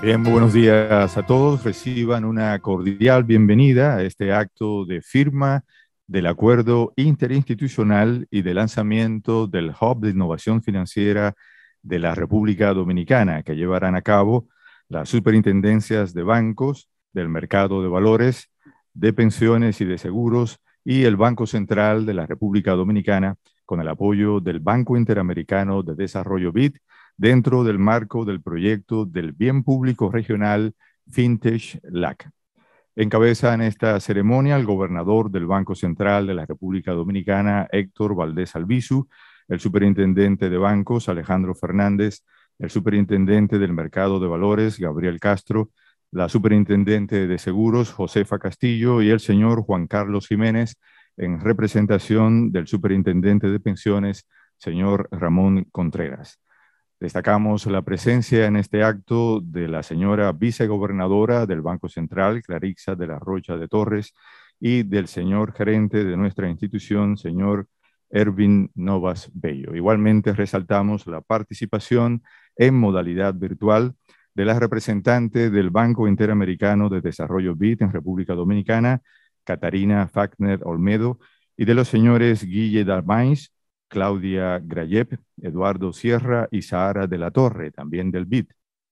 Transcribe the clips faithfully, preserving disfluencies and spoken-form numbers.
Bien, muy buenos días a todos. Reciban una cordial bienvenida a este acto de firma del acuerdo interinstitucional y de lanzamiento del Hub de Innovación Financiera de la República Dominicana, que llevarán a cabo las superintendencias de bancos, del mercado de valores, de pensiones y de seguros y el Banco Central de la República Dominicana, con el apoyo del Banco Interamericano de Desarrollo B I D, dentro del marco del proyecto del Bien Público Regional FinTech L A C. Encabeza en esta ceremonia el gobernador del Banco Central de la República Dominicana, Héctor Valdés Albizu, el superintendente de bancos, Alejandro Fernández, el superintendente del mercado de valores, Gabriel Castro, la superintendente de seguros, Josefa Castillo, y el señor Juan Carlos Jiménez, en representación del superintendente de pensiones, señor Ramón Contreras. Destacamos la presencia en este acto de la señora vicegobernadora del Banco Central, Clarixa de la Rocha de Torres, y del señor gerente de nuestra institución, señor Ervin Novas Bello. Igualmente resaltamos la participación en modalidad virtual de la representante del Banco Interamericano de Desarrollo B I D en República Dominicana, Catarina Fagner Olmedo, y de los señores Guille Darmais, Claudia Grayep, Eduardo Sierra y Sahara de la Torre, también del B I D,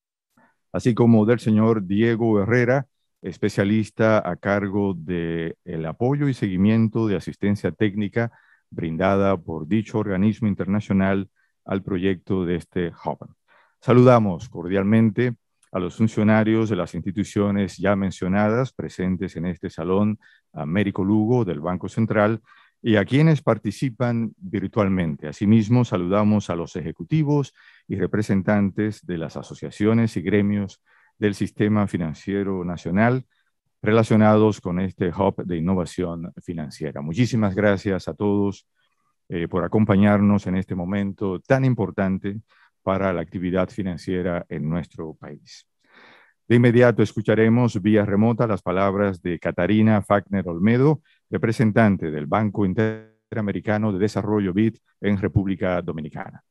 así como del señor Diego Herrera, especialista a cargo del apoyo y seguimiento de asistencia técnica brindada por dicho organismo internacional al proyecto de este Hub. Saludamos cordialmente a los funcionarios de las instituciones ya mencionadas presentes en este salón, a Américo Lugo del Banco Central, y a quienes participan virtualmente. Asimismo, saludamos a los ejecutivos y representantes de las asociaciones y gremios del Sistema Financiero Nacional relacionados con este Hub de Innovación Financiera. Muchísimas gracias a todos eh, por acompañarnos en este momento tan importante para la actividad financiera en nuestro país. De inmediato escucharemos vía remota las palabras de Catarina Fagner Olmedo, representante del Banco Interamericano de Desarrollo B I D en República Dominicana.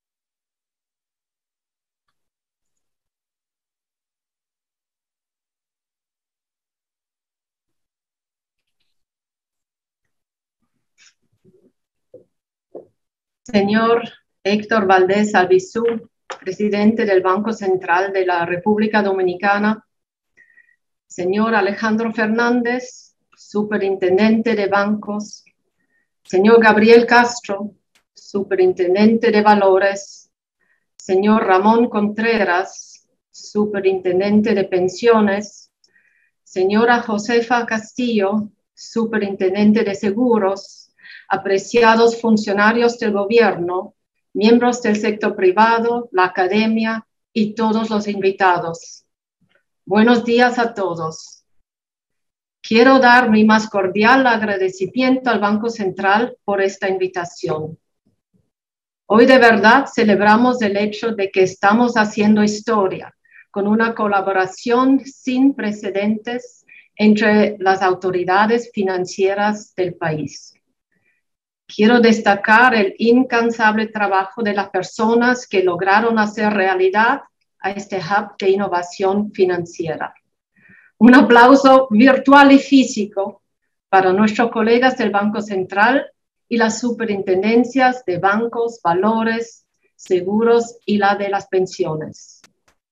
Señor Héctor Valdés Albizu, presidente del Banco Central de la República Dominicana, señor Alejandro Fernández, superintendente de bancos, señor Gabriel Castro, superintendente de valores, señor Ramón Contreras, superintendente de pensiones, señora Josefa Castillo, superintendente de seguros, apreciados funcionarios del gobierno, miembros del sector privado, la academia y todos los invitados. Buenos días a todos. Quiero dar mi más cordial agradecimiento al Banco Central por esta invitación. Hoy de verdad celebramos el hecho de que estamos haciendo historia con una colaboración sin precedentes entre las autoridades financieras del país. Quiero destacar el incansable trabajo de las personas que lograron hacer realidad a este Hub de Innovación Financiera. Un aplauso virtual y físico para nuestros colegas del Banco Central y las superintendencias de bancos, valores, seguros y la de las pensiones.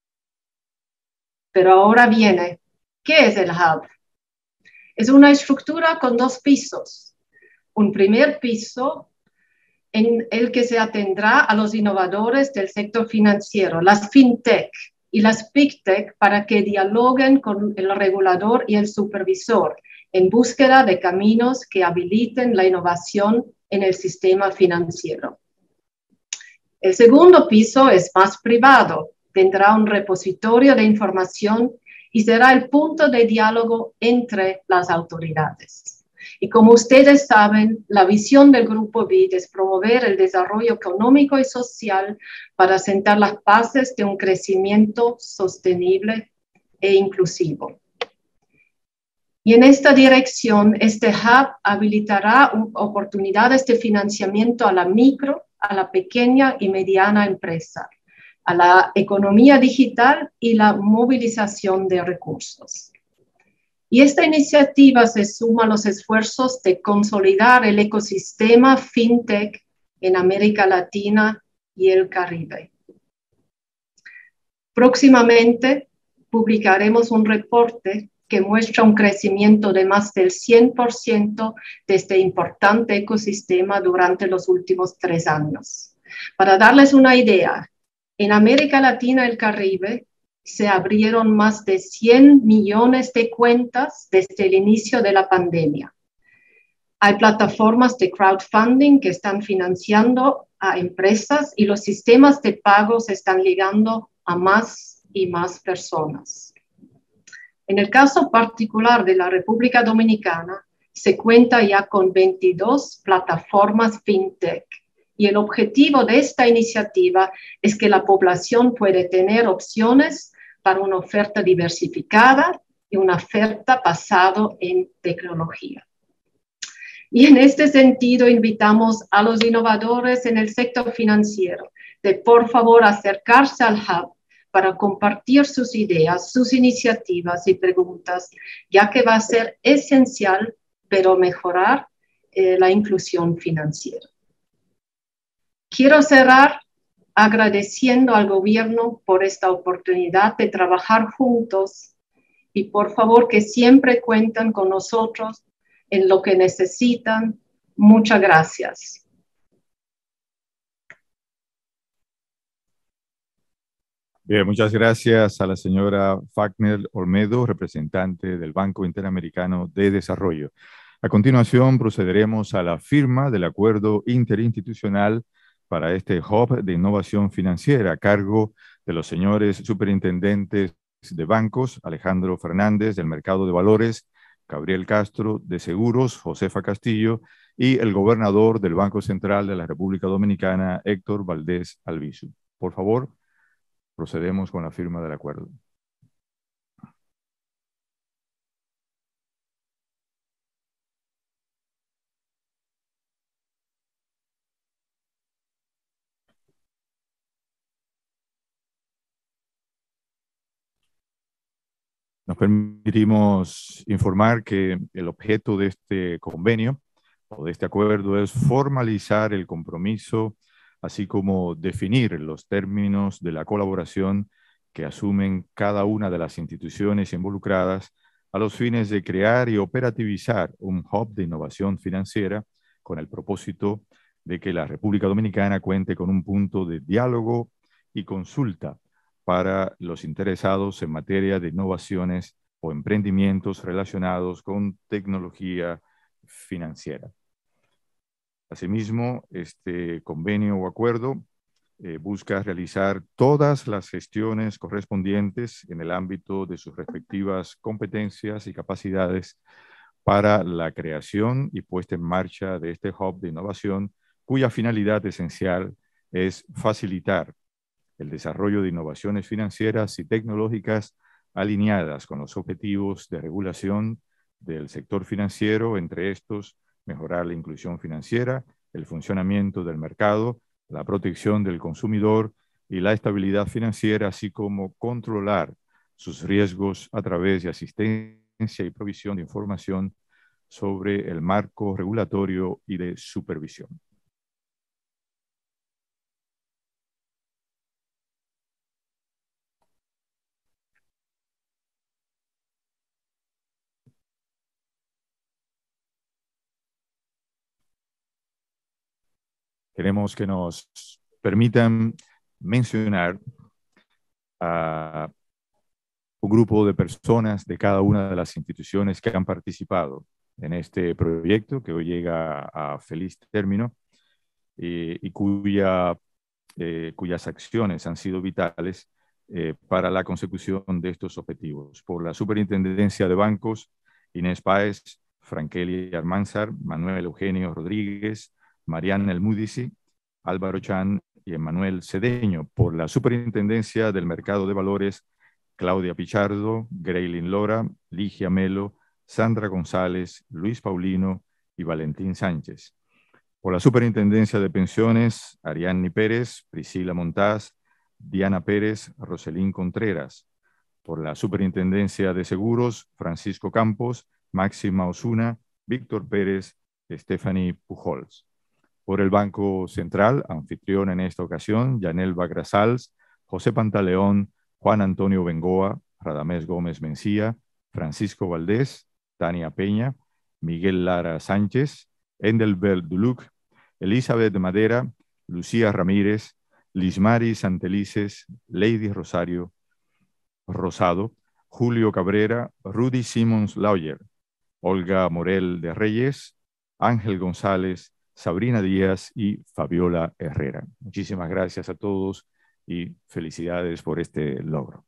Pero ahora viene, ¿qué es el Hub? Es una estructura con dos pisos. Un primer piso en el que se atendrá a los innovadores del sector financiero, las fintech y las big tech, para que dialoguen con el regulador y el supervisor en búsqueda de caminos que habiliten la innovación en el sistema financiero. El segundo piso es más privado, tendrá un repositorio de información y será el punto de diálogo entre las autoridades. Y como ustedes saben, la visión del Grupo B I D es promover el desarrollo económico y social para sentar las bases de un crecimiento sostenible e inclusivo. Y en esta dirección, este hub habilitará oportunidades de financiamiento a la micro, a la pequeña y mediana empresa, a la economía digital y la movilización de recursos. Y esta iniciativa se suma a los esfuerzos de consolidar el ecosistema fintech en América Latina y el Caribe. Próximamente publicaremos un reporte que muestra un crecimiento de más del cien por ciento de este importante ecosistema durante los últimos tres años. Para darles una idea, en América Latina y el Caribe se abrieron más de cien millones de cuentas desde el inicio de la pandemia. Hay plataformas de crowdfunding que están financiando a empresas y los sistemas de pagos están llegando a más y más personas. En el caso particular de la República Dominicana, se cuenta ya con veintidós plataformas fintech y el objetivo de esta iniciativa es que la población puede tener opciones para una oferta diversificada y una oferta basada en tecnología. Y en este sentido invitamos a los innovadores en el sector financiero de por favor acercarse al Hub para compartir sus ideas, sus iniciativas y preguntas, ya que va a ser esencial, pero mejorar eh, la inclusión financiera. Quiero cerrar agradeciendo al gobierno por esta oportunidad de trabajar juntos y por favor que siempre cuentan con nosotros en lo que necesitan. Muchas gracias. Bien, muchas gracias a la señora Fagner Olmedo, representante del Banco Interamericano de Desarrollo. A continuación procederemos a la firma del acuerdo interinstitucional para este Hub de Innovación Financiera a cargo de los señores superintendentes de bancos, Alejandro Fernández del Mercado de Valores, Gabriel Castro de Seguros, Josefa Castillo y el gobernador del Banco Central de la República Dominicana, Héctor Valdés Albizu. Por favor, procedemos con la firma del acuerdo. Nos permitimos informar que el objeto de este convenio o de este acuerdo es formalizar el compromiso, así como definir los términos de la colaboración que asumen cada una de las instituciones involucradas a los fines de crear y operativizar un hub de innovación financiera con el propósito de que la República Dominicana cuente con un punto de diálogo y consulta para los interesados en materia de innovaciones o emprendimientos relacionados con tecnología financiera. Asimismo, este convenio o acuerdo eh, busca realizar todas las gestiones correspondientes en el ámbito de sus respectivas competencias y capacidades para la creación y puesta en marcha de este hub de innovación, cuya finalidad esencial es facilitar el desarrollo de innovaciones financieras y tecnológicas alineadas con los objetivos de regulación del sector financiero, entre estos, mejorar la inclusión financiera, el funcionamiento del mercado, la protección del consumidor y la estabilidad financiera, así como controlar sus riesgos a través de asistencia y provisión de información sobre el marco regulatorio y de supervisión. Queremos que nos permitan mencionar a un grupo de personas de cada una de las instituciones que han participado en este proyecto que hoy llega a feliz término eh, y cuya, eh, cuyas acciones han sido vitales eh, para la consecución de estos objetivos. Por la Superintendencia de Bancos, Inés Páez, Frankeli Almanzar, Manuel Eugenio Rodríguez, Mariana El Mudici, Álvaro Chan y Emanuel Cedeño. Por la Superintendencia del Mercado de Valores, Claudia Pichardo, Greylin Lora, Ligia Melo, Sandra González, Luis Paulino y Valentín Sánchez. Por la Superintendencia de Pensiones, Ariadne Pérez, Priscila Montaz, Diana Pérez, Roselín Contreras. Por la Superintendencia de Seguros, Francisco Campos, Máxima Osuna, Víctor Pérez, Stephanie Pujols. Por el Banco Central, anfitrión en esta ocasión, Yanel Bagrasals, José Pantaleón, Juan Antonio Bengoa, Radamés Gómez Mencía, Francisco Valdés, Tania Peña, Miguel Lara Sánchez, Endelbert Duluc, Elizabeth Madera, Lucía Ramírez, Lismari Santelices, Lady Rosario Rosado, Julio Cabrera, Rudy Simmons Lawyer, Olga Morel de Reyes, Ángel González, Sabrina Díaz y Fabiola Herrera. Muchísimas gracias a todos y felicidades por este logro.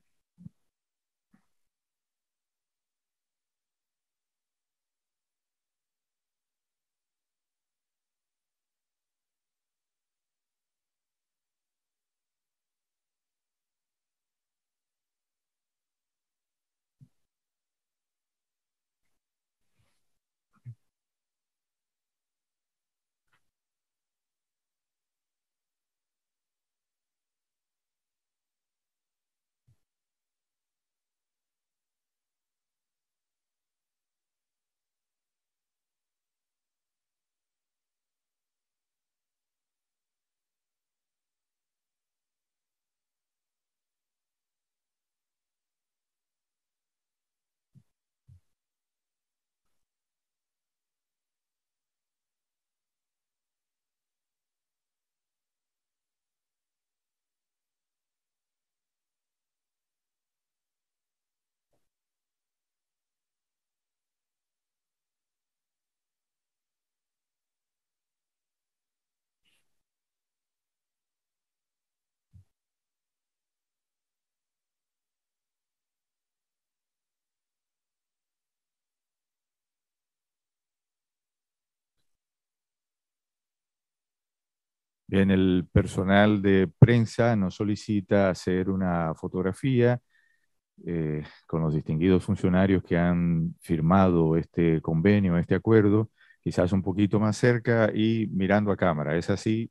Bien, el personal de prensa nos solicita hacer una fotografía eh, con los distinguidos funcionarios que han firmado este convenio, este acuerdo, quizás un poquito más cerca y mirando a cámara. ¿Es así?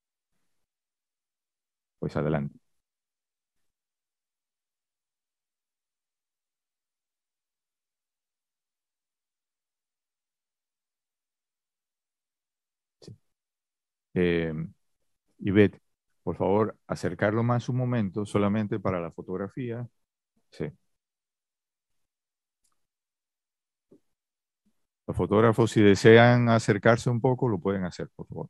Pues adelante. Sí. Eh, Ivette, por favor, acercarlo más un momento solamente para la fotografía. Sí. Los fotógrafos, si desean acercarse un poco, lo pueden hacer, por favor.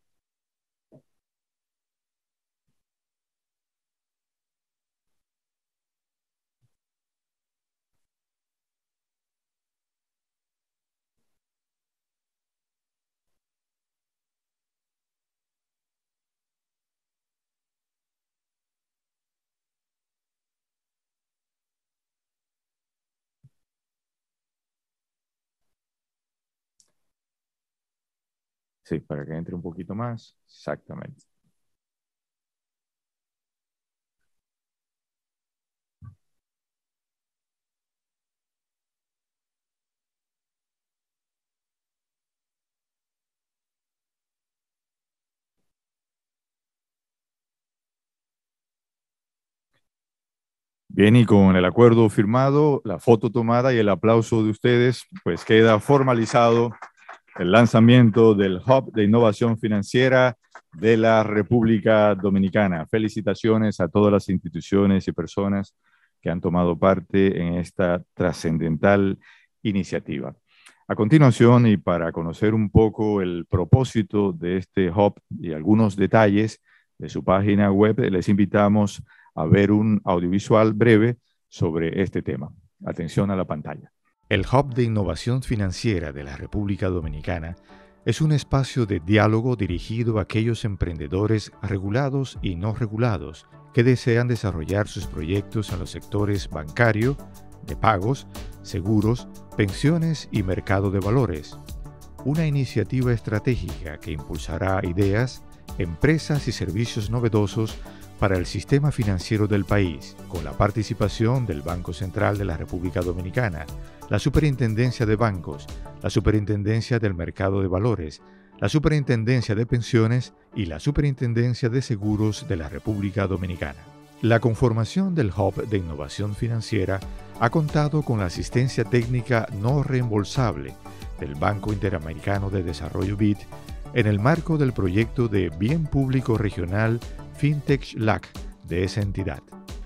Sí, para que entre un poquito más. Exactamente. Bien, y con el acuerdo firmado, la foto tomada y el aplauso de ustedes, pues queda formalizado el lanzamiento del Hub de Innovación Financiera de la República Dominicana. Felicitaciones a todas las instituciones y personas que han tomado parte en esta trascendental iniciativa. A continuación, y para conocer un poco el propósito de este Hub y algunos detalles de su página web, les invitamos a ver un audiovisual breve sobre este tema. Atención a la pantalla. El Hub de Innovación Financiera de la República Dominicana es un espacio de diálogo dirigido a aquellos emprendedores regulados y no regulados que desean desarrollar sus proyectos en los sectores bancario, de pagos, seguros, pensiones y mercado de valores. Una iniciativa estratégica que impulsará ideas, empresas y servicios novedosos para el sistema financiero del país, con la participación del Banco Central de la República Dominicana, la Superintendencia de Bancos, la Superintendencia del Mercado de Valores, la Superintendencia de Pensiones y la Superintendencia de Seguros de la República Dominicana. La conformación del Hub de Innovación Financiera ha contado con la asistencia técnica no reembolsable del Banco Interamericano de Desarrollo B I D en el marco del proyecto de Bien Público Regional FinTech L A C de esa entidad.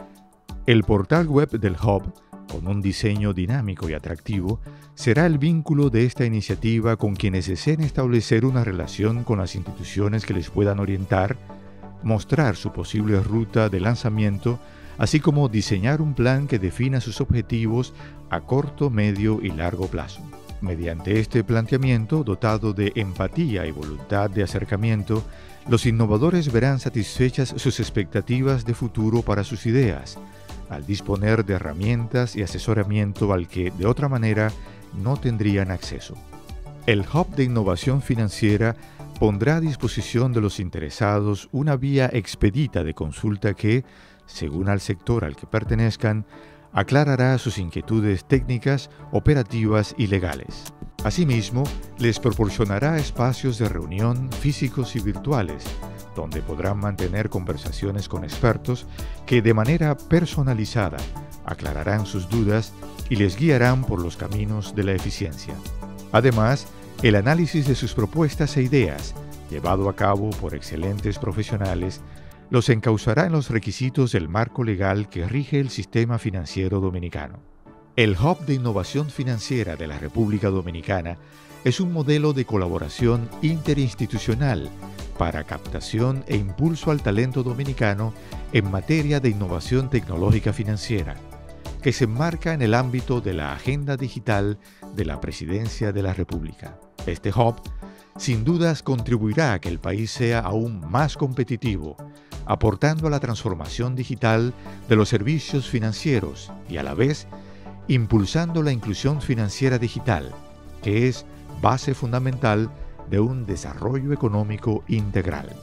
El portal web del Hub, con un diseño dinámico y atractivo, será el vínculo de esta iniciativa con quienes deseen establecer una relación con las instituciones que les puedan orientar, mostrar su posible ruta de lanzamiento, así como diseñar un plan que defina sus objetivos a corto, medio y largo plazo. Mediante este planteamiento, dotado de empatía y voluntad de acercamiento, los innovadores verán satisfechas sus expectativas de futuro para sus ideas, al disponer de herramientas y asesoramiento al que, de otra manera, no tendrían acceso. El Hub de Innovación Financiera pondrá a disposición de los interesados una vía expedita de consulta que, según al sector al que pertenezcan, aclarará sus inquietudes técnicas, operativas y legales. Asimismo, les proporcionará espacios de reunión físicos y virtuales, donde podrán mantener conversaciones con expertos que de manera personalizada aclararán sus dudas y les guiarán por los caminos de la eficiencia. Además, el análisis de sus propuestas e ideas, llevado a cabo por excelentes profesionales, los encauzará en los requisitos del marco legal que rige el sistema financiero dominicano. El Hub de Innovación Financiera de la República Dominicana es un modelo de colaboración interinstitucional para captación e impulso al talento dominicano en materia de innovación tecnológica financiera, que se enmarca en el ámbito de la Agenda Digital de la Presidencia de la República. Este hub, sin dudas, contribuirá a que el país sea aún más competitivo, aportando a la transformación digital de los servicios financieros y, a la vez, impulsando la inclusión financiera digital, que es base fundamental de un desarrollo económico integral.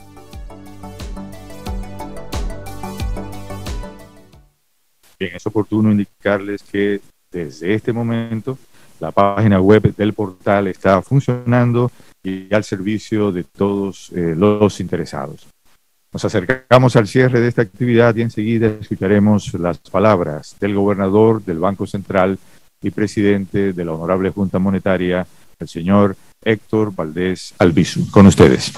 Bien, es oportuno indicarles que desde este momento la página web del portal está funcionando y al servicio de todos eh, los interesados. Nos acercamos al cierre de esta actividad y enseguida escucharemos las palabras del gobernador del Banco Central y presidente de la Honorable Junta Monetaria, el señor Héctor Valdés Albizu. Con ustedes.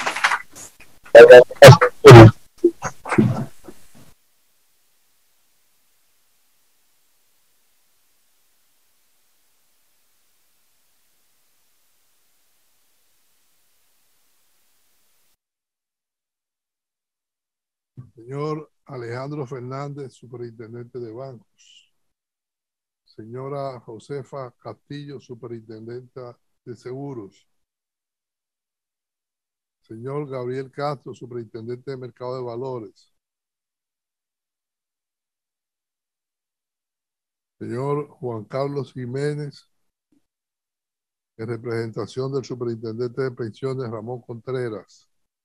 Señor Alejandro Fernández, superintendente de bancos. Señora Josefa Castillo, superintendenta de seguros. Señor Gabriel Castro, superintendente de mercado de valores. Señor Juan Carlos Jiménez, en representación del superintendente de pensiones Ramón Contreras.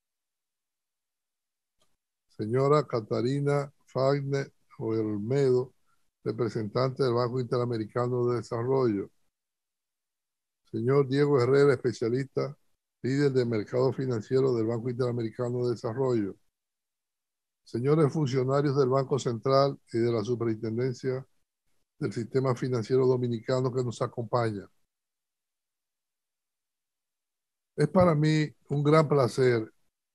Señora Catarina Fagner Olmedo, representante del Banco Interamericano de Desarrollo. Señor Diego Herrera, especialista, líder de mercado financiero del Banco Interamericano de Desarrollo. Señores funcionarios del Banco Central y de la Superintendencia del Sistema Financiero Dominicano que nos acompañan. Es para mí un gran placer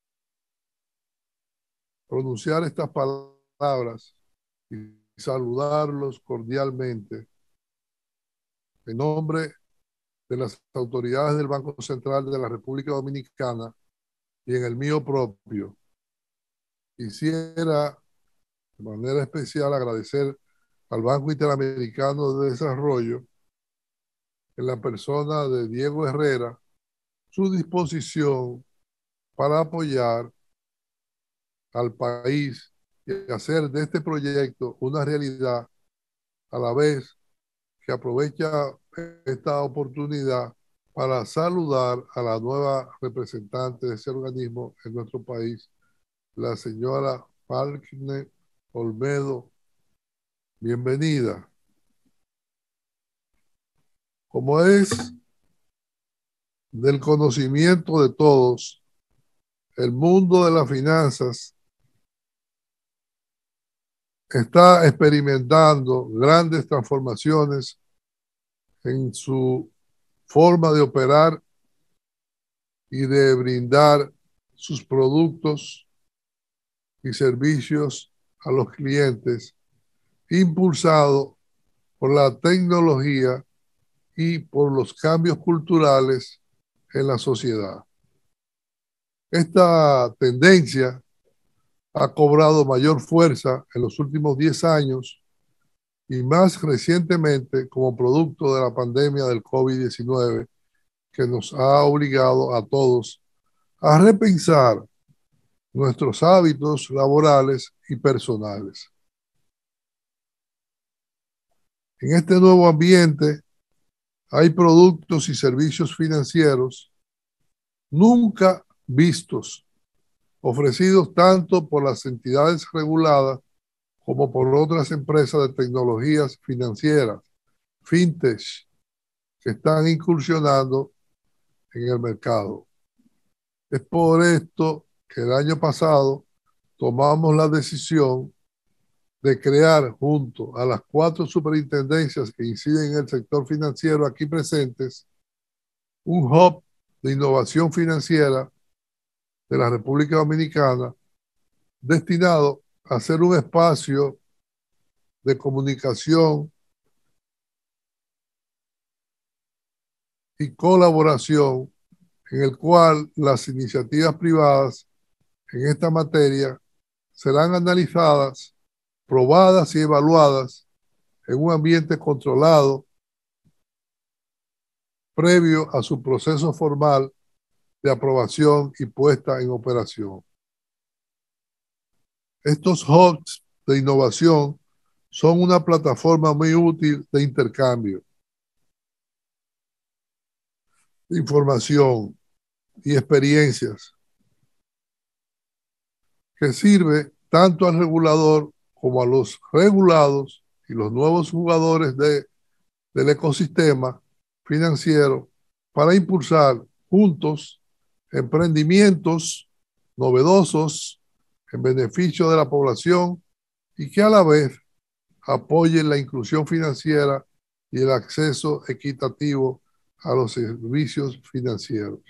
pronunciar estas palabras y saludarlos cordialmente en nombre de las autoridades del Banco Central de la República Dominicana y en el mío propio. Quisiera de manera especial agradecer al Banco Interamericano de Desarrollo, en la persona de Diego Herrera, su disposición para apoyar al país y hacer de este proyecto una realidad, a la vez que aprovecha esta oportunidad para saludar a la nueva representante de ese organismo en nuestro país, la señora Fagner Olmedo. Bienvenida. Como es del conocimiento de todos, el mundo de las finanzas está experimentando grandes transformaciones en su forma de operar y de brindar sus productos y servicios a los clientes, impulsado por la tecnología y por los cambios culturales en la sociedad. Esta tendencia ha cobrado mayor fuerza en los últimos diez años y más recientemente como producto de la pandemia del COVID diecinueve, que nos ha obligado a todos a repensar nuestros hábitos laborales y personales. En este nuevo ambiente hay productos y servicios financieros nunca vistos, ofrecidos tanto por las entidades reguladas como por otras empresas de tecnologías financieras, fintech, que están incursionando en el mercado. Es por esto que el año pasado tomamos la decisión de crear, junto a las cuatro superintendencias que inciden en el sector financiero aquí presentes, un hub de innovación financiera de la República Dominicana destinado a ser un espacio de comunicación y colaboración en el cual las iniciativas privadas en esta materia serán analizadas, probadas y evaluadas en un ambiente controlado previo a su proceso formal de aprobación y puesta en operación. Estos hubs de innovación son una plataforma muy útil de intercambio de información y experiencias que sirve tanto al regulador como a los regulados y los nuevos jugadores de, del ecosistema financiero para impulsar juntos emprendimientos novedosos en beneficio de la población y que a la vez apoyen la inclusión financiera y el acceso equitativo a los servicios financieros.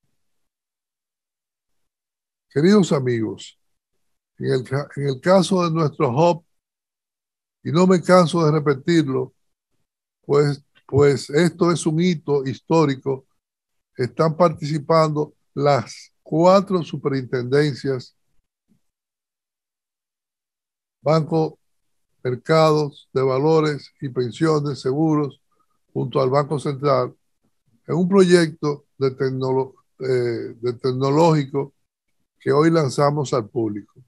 Queridos amigos, en el, en el caso de nuestro hub, y no me canso de repetirlo, pues, pues esto es un hito histórico, están participando las cuatro superintendencias, Banco, Mercados de Valores y Pensiones, Seguros, junto al Banco Central, en un proyecto de, tecnolo eh, de tecnológico que hoy lanzamos al público.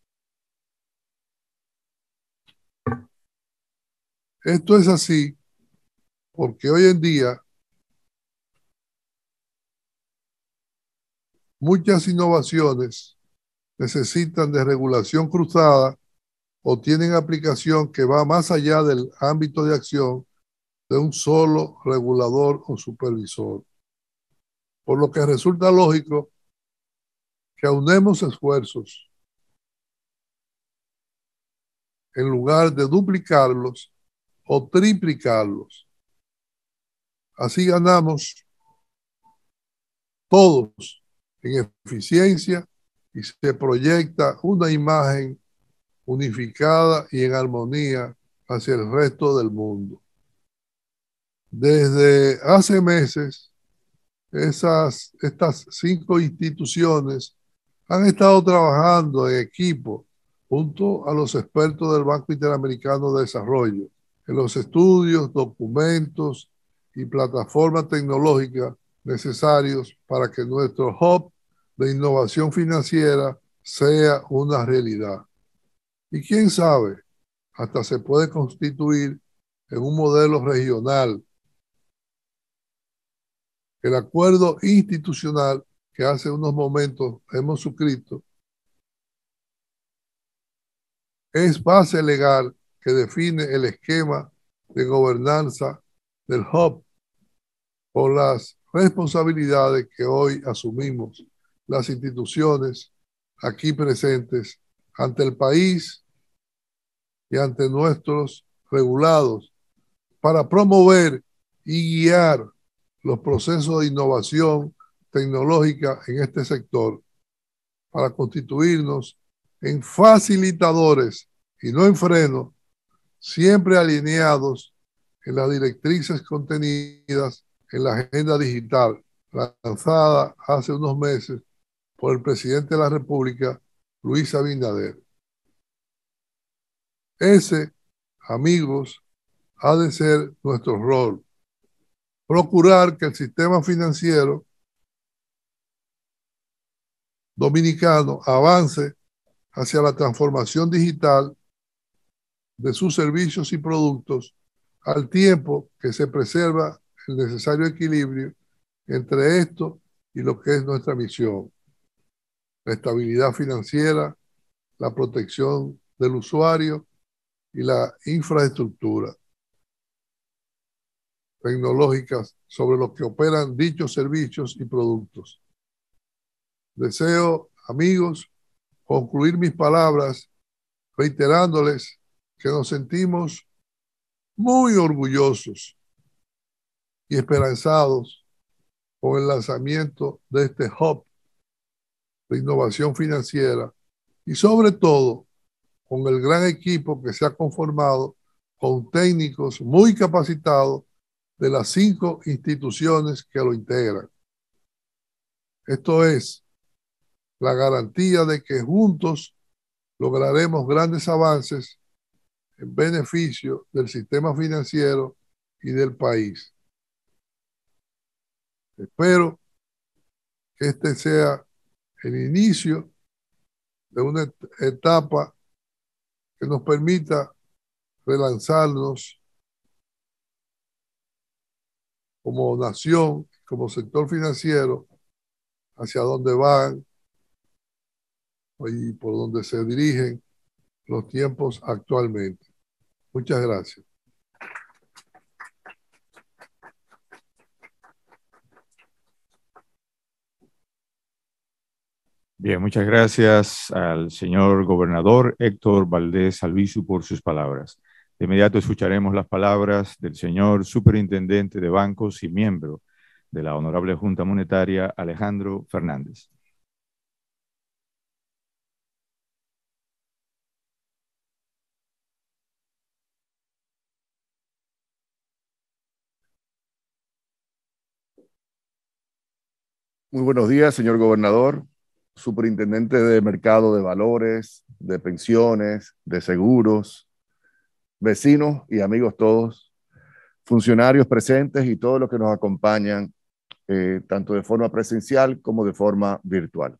Esto es así porque hoy en día muchas innovaciones necesitan de regulación cruzada o tienen aplicación que va más allá del ámbito de acción de un solo regulador o supervisor. Por lo que resulta lógico que aunemos esfuerzos en lugar de duplicarlos o triplicarlos. Así ganamos todos en eficiencia y se proyecta una imagen unificada y en armonía hacia el resto del mundo. Desde hace meses, esas, estas cinco instituciones han estado trabajando en equipo junto a los expertos del Banco Interamericano de Desarrollo en los estudios, documentos y plataformas tecnológicas necesarios para que nuestro hub de innovación financiera sea una realidad. Y quién sabe, hasta se puede constituir en un modelo regional. El acuerdo institucional que hace unos momentos hemos suscrito es base legal que define el esquema de gobernanza del hub por las responsabilidades que hoy asumimos las instituciones aquí presentes ante el país y ante nuestros regulados para promover y guiar los procesos de innovación tecnológica en este sector, para constituirnos en facilitadores y no en frenos, siempre alineados en las directrices contenidas en la agenda digital lanzada hace unos meses por el presidente de la República, Luis Abinader. Ese, amigos, ha de ser nuestro rol. Procurar que el sistema financiero dominicano avance hacia la transformación digital de sus servicios y productos, al tiempo que se preserva el necesario equilibrio entre esto y lo que es nuestra misión: la estabilidad financiera, la protección del usuario y la infraestructura tecnológicas sobre los que operan dichos servicios y productos. Deseo, amigos, concluir mis palabras reiterándoles que nos sentimos muy orgullosos y esperanzados con el lanzamiento de este hub de innovación financiera y sobre todo con el gran equipo que se ha conformado con técnicos muy capacitados de las cinco instituciones que lo integran. Esto es la garantía de que juntos lograremos grandes avances en beneficio del sistema financiero y del país. Espero que este sea el inicio de una etapa que nos permita relanzarnos como nación, como sector financiero, hacia donde van y por donde se dirigen los tiempos actualmente. Muchas gracias. Bien, muchas gracias al señor gobernador Héctor Valdés Albizu por sus palabras. De inmediato escucharemos las palabras del señor superintendente de bancos y miembro de la Honorable Junta Monetaria, Alejandro Fernández. Muy buenos días, señor gobernador, superintendente de mercado de valores, de pensiones, de seguros, vecinos y amigos todos, funcionarios presentes y todos los que nos acompañan, eh, tanto de forma presencial como de forma virtual.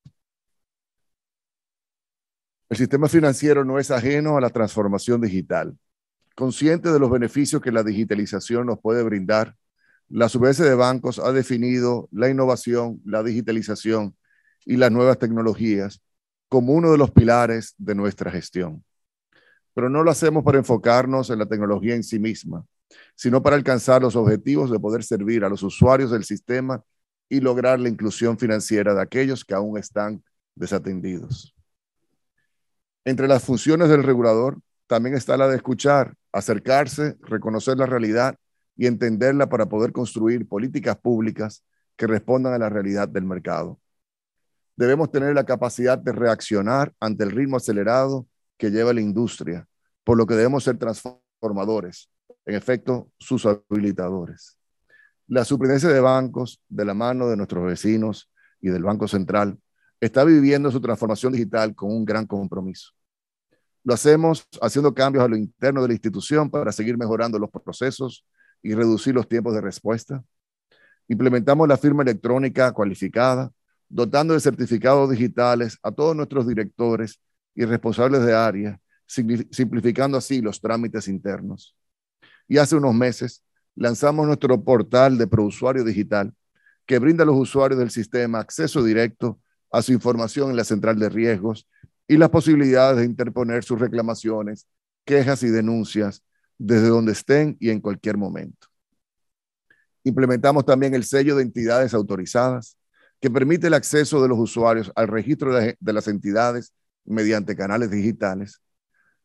El sistema financiero no es ajeno a la transformación digital. Consciente de los beneficios que la digitalización nos puede brindar, la U B S de Bancos ha definido la innovación, la digitalización y las nuevas tecnologías como uno de los pilares de nuestra gestión. Pero no lo hacemos para enfocarnos en la tecnología en sí misma, sino para alcanzar los objetivos de poder servir a los usuarios del sistema y lograr la inclusión financiera de aquellos que aún están desatendidos. Entre las funciones del regulador también está la de escuchar, acercarse, reconocer la realidad y entenderla para poder construir políticas públicas que respondan a la realidad del mercado. Debemos tener la capacidad de reaccionar ante el ritmo acelerado que lleva la industria, por lo que debemos ser transformadores, en efecto, sus habilitadores. La superintendencia de bancos, de la mano de nuestros vecinos y del Banco Central, está viviendo su transformación digital con un gran compromiso. Lo hacemos haciendo cambios a lo interno de la institución para seguir mejorando los procesos y reducir los tiempos de respuesta. Implementamos la firma electrónica cualificada, dotando de certificados digitales a todos nuestros directores y responsables de área, simplificando así los trámites internos. Y hace unos meses lanzamos nuestro portal de prousuario digital que brinda a los usuarios del sistema acceso directo a su información en la central de riesgos y las posibilidades de interponer sus reclamaciones, quejas y denuncias desde donde estén y en cualquier momento. Implementamos también el sello de entidades autorizadas, que permite el acceso de los usuarios al registro de, de las entidades mediante canales digitales.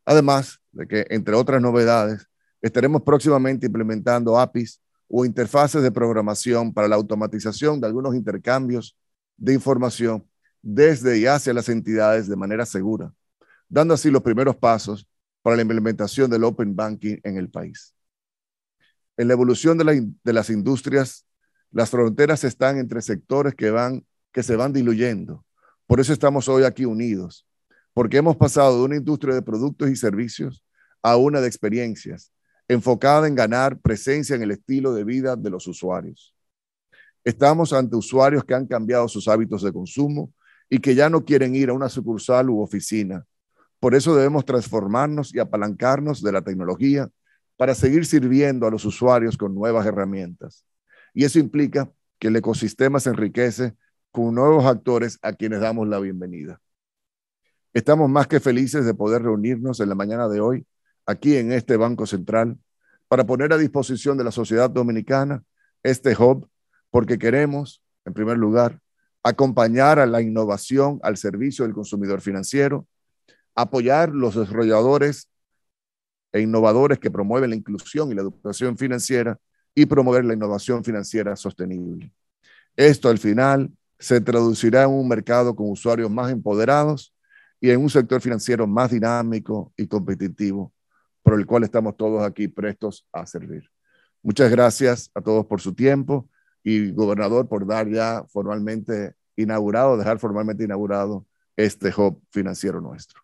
Además de que, entre otras novedades, estaremos próximamente implementando A P Is o interfaces de programación para la automatización de algunos intercambios de información desde y hacia las entidades de manera segura, dando así los primeros pasos para la implementación del Open Banking en el país. En la evolución de, la, de las industrias, las fronteras están entre sectores que, van, que se van diluyendo. Por eso estamos hoy aquí unidos, porque hemos pasado de una industria de productos y servicios a una de experiencias, enfocada en ganar presencia en el estilo de vida de los usuarios. Estamos ante usuarios que han cambiado sus hábitos de consumo y que ya no quieren ir a una sucursal u oficina. Por eso debemos transformarnos y apalancarnos de la tecnología para seguir sirviendo a los usuarios con nuevas herramientas. Y eso implica que el ecosistema se enriquece con nuevos actores a quienes damos la bienvenida. Estamos más que felices de poder reunirnos en la mañana de hoy, aquí en este Banco Central, para poner a disposición de la sociedad dominicana este hub, porque queremos, en primer lugar, acompañar a la innovación al servicio del consumidor financiero, apoyar los desarrolladores e innovadores que promueven la inclusión y la educación financiera y promover la innovación financiera sostenible. Esto al final se traducirá en un mercado con usuarios más empoderados y en un sector financiero más dinámico y competitivo, por el cual estamos todos aquí prestos a servir. Muchas gracias a todos por su tiempo y, gobernador, por dar ya formalmente inaugurado, dejar formalmente inaugurado este hub financiero nuestro.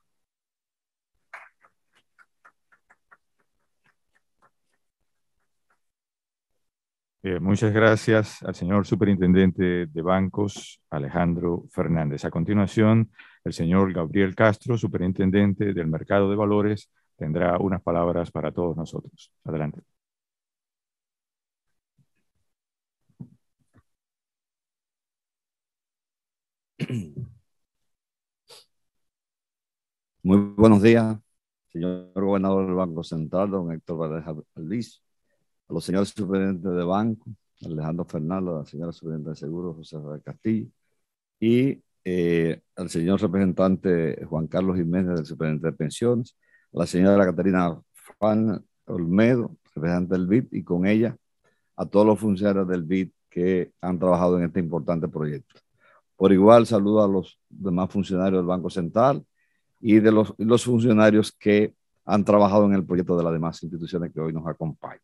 Eh, muchas gracias al señor Superintendente de Bancos, Alejandro Fernández. A continuación, el señor Gabriel Castro, Superintendente del Mercado de Valores, tendrá unas palabras para todos nosotros. Adelante. Muy buenos días, señor gobernador del Banco Central, don Héctor Valdés Albizu, a los señores superintendentes de banco, Alejandro Fernández, a la señora superintendente de seguros, José Rafael Castillo, y eh, al señor representante Juan Carlos Jiménez, del superintendente de pensiones, a la señora Caterina Fan Olmedo, representante del B I D, y con ella a todos los funcionarios del B I D que han trabajado en este importante proyecto. Por igual, saludo a los demás funcionarios del Banco Central y de los, los funcionarios que han trabajado en el proyecto de las demás instituciones que hoy nos acompañan.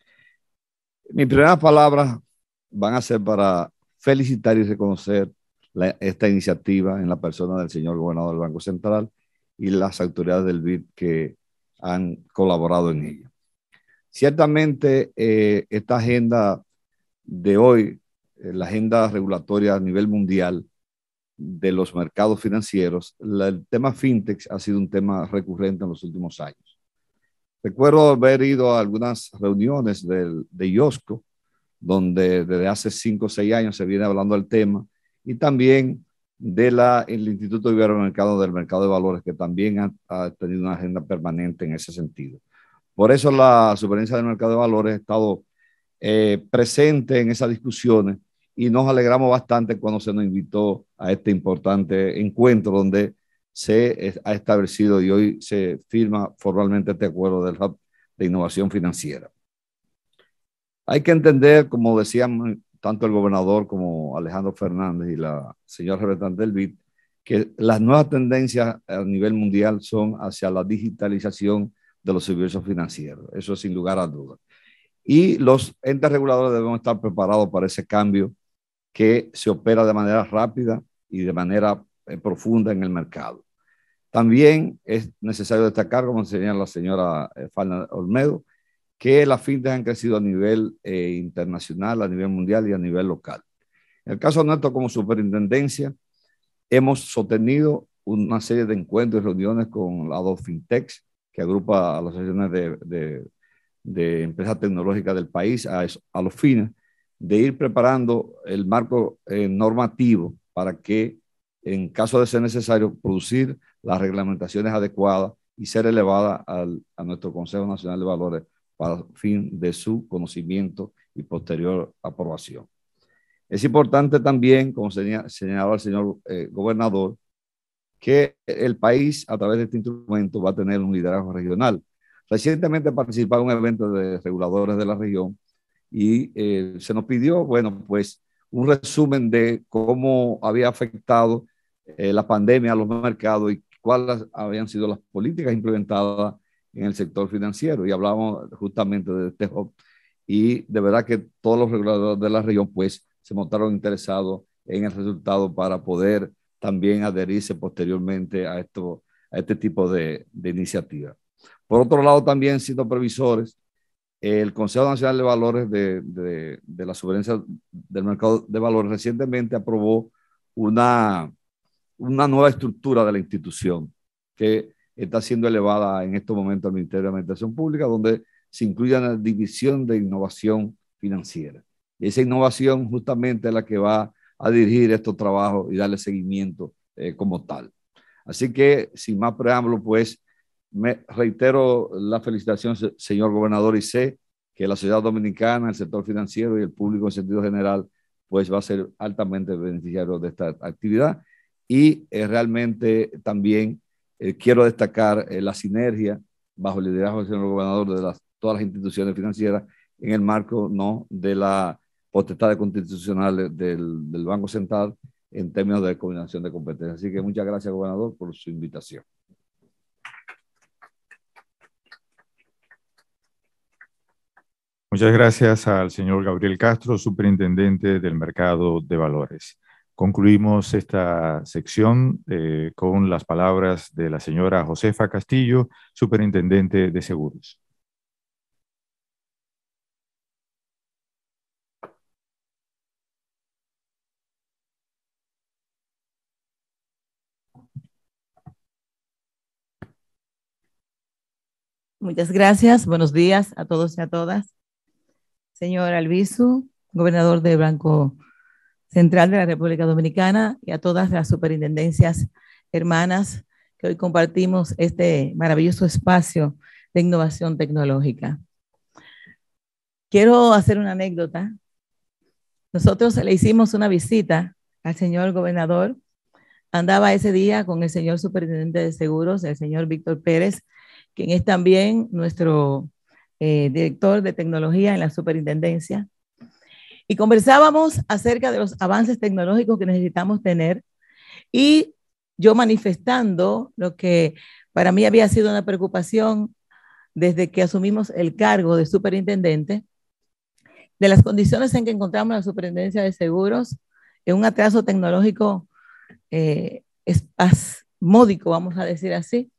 Mis primeras palabras van a ser para felicitar y reconocer la, esta iniciativa en la persona del señor gobernador del Banco Central y las autoridades del B I D que han colaborado en ella. Ciertamente, eh, esta agenda de hoy, eh, la agenda regulatoria a nivel mundial de los mercados financieros, la, el tema fintech ha sido un tema recurrente en los últimos años. Recuerdo haber ido a algunas reuniones del, de I O S C O, donde desde hace cinco o seis años se viene hablando del tema, y también del Instituto Iberoamericano del Mercado de Valores, que también ha, ha tenido una agenda permanente en ese sentido. Por eso la Superintendencia del Mercado de Valores ha estado eh, presente en esas discusiones y nos alegramos bastante cuando se nos invitó a este importante encuentro donde se ha establecido y hoy se firma formalmente este acuerdo del Hub de Innovación Financiera. Hay que entender, como decían tanto el gobernador como Alejandro Fernández y la señora representante del B I D, que las nuevas tendencias a nivel mundial son hacia la digitalización de los servicios financieros. Eso es sin lugar a dudas. Y los entes reguladores deben estar preparados para ese cambio que se opera de manera rápida y de manera eh, profunda en el mercado. También es necesario destacar, como señala la señora eh, Fanny Olmedo, que las fintech han crecido a nivel eh, internacional, a nivel mundial y a nivel local. En el caso nuestro, como superintendencia, hemos sostenido una serie de encuentros y reuniones con las dos fintechs, que agrupa a las asociaciones de, de, de empresas tecnológicas del país a, eso, a los fines de ir preparando el marco eh, normativo para que, en caso de ser necesario, producir las reglamentaciones adecuadas y ser elevada al, a nuestro Consejo Nacional de Valores para fin de su conocimiento y posterior aprobación. Es importante también, como señalaba el señor eh, gobernador, que el país a través de este instrumento va a tener un liderazgo regional. Recientemente participé en un evento de reguladores de la región y eh, se nos pidió, bueno, pues un resumen de cómo había afectado eh, la pandemia a los mercados y cuáles habían sido las políticas implementadas en el sector financiero. Y hablamos justamente de este hub. Y de verdad que todos los reguladores de la región pues se mostraron interesados en el resultado para poder también adherirse posteriormente a, esto, a este tipo de, de iniciativas. Por otro lado, también siendo previsores, el Consejo Nacional de Valores de, de, de la Superintendencia del Mercado de Valores recientemente aprobó una, una nueva estructura de la institución que está siendo elevada en estos momentos al Ministerio de Administración Pública, donde se incluye una división de innovación financiera. Y esa innovación justamente es la que va a dirigir estos trabajos y darle seguimiento eh, como tal. Así que, sin más preámbulo, pues, me reitero la felicitación, señor gobernador, y sé que la sociedad dominicana, el sector financiero y el público en sentido general, pues va a ser altamente beneficiario de esta actividad. Y eh, realmente también eh, quiero destacar eh, la sinergia bajo el liderazgo del señor gobernador de las, todas las instituciones financieras en el marco, ¿no?, de la potestad constitucional del, del Banco Central en términos de coordinación de competencias. Así que muchas gracias, gobernador, por su invitación. Muchas gracias al señor Gabriel Castro, superintendente del Mercado de Valores. Concluimos esta sección eh, con las palabras de la señora Josefa Castillo, superintendente de Seguros. Muchas gracias. Buenos días a todos y a todas. Señor Albizu, gobernador del Banco Central de la República Dominicana, y a todas las superintendencias hermanas que hoy compartimos este maravilloso espacio de innovación tecnológica. Quiero hacer una anécdota. Nosotros le hicimos una visita al señor gobernador. Andaba ese día con el señor superintendente de seguros, el señor Víctor Pérez, quien es también nuestro eh, director de tecnología en la superintendencia. Y conversábamos acerca de los avances tecnológicos que necesitamos tener y yo manifestando lo que para mí había sido una preocupación desde que asumimos el cargo de superintendente, de las condiciones en que encontramos la superintendencia de seguros en un atraso tecnológico eh, espasmódico, vamos a decir así,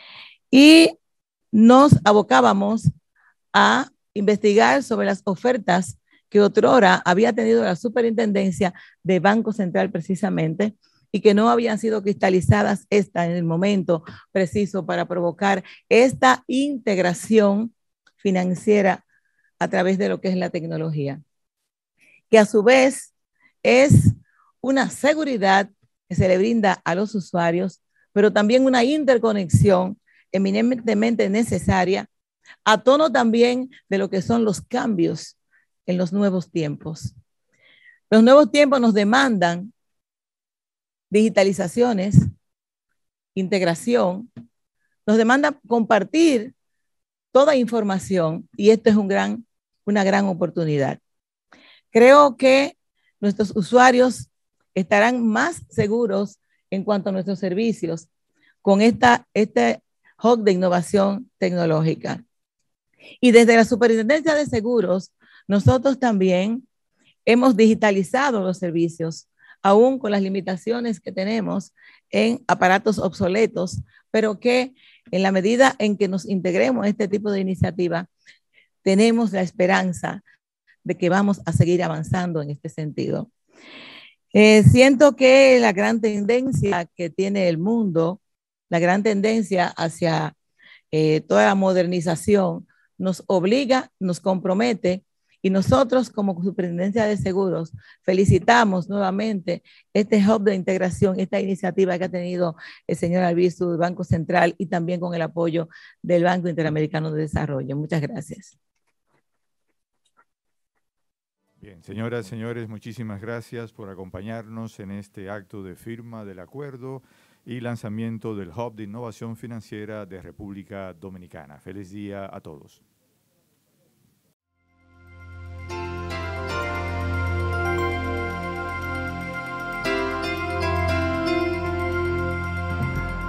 y nos abocábamos a investigar sobre las ofertas que otrora había tenido la superintendencia de Banco Central precisamente y que no habían sido cristalizadas esta en el momento preciso para provocar esta integración financiera a través de lo que es la tecnología, que a su vez es una seguridad que se le brinda a los usuarios, pero también una interconexión eminentemente necesaria a tono también de lo que son los cambios en los nuevos tiempos. Los nuevos tiempos nos demandan digitalizaciones, integración, nos demandan compartir toda información y esto es un gran, una gran oportunidad. Creo que nuestros usuarios estarán más seguros en cuanto a nuestros servicios con esta, este hub de innovación tecnológica. Y desde la Superintendencia de Seguros, nosotros también hemos digitalizado los servicios, aún con las limitaciones que tenemos en aparatos obsoletos, pero que en la medida en que nos integremos a este tipo de iniciativa, tenemos la esperanza de que vamos a seguir avanzando en este sentido. Eh, siento que la gran tendencia que tiene el mundo, la gran tendencia hacia eh, toda la modernización, nos obliga, nos compromete y nosotros como Superintendencia de Seguros felicitamos nuevamente este hub de integración, esta iniciativa que ha tenido el señor Albizu del Banco Central y también con el apoyo del Banco Interamericano de Desarrollo. Muchas gracias. Bien, señoras, señores, muchísimas gracias por acompañarnos en este acto de firma del acuerdo y lanzamiento del Hub de Innovación Financiera de República Dominicana. Feliz día a todos.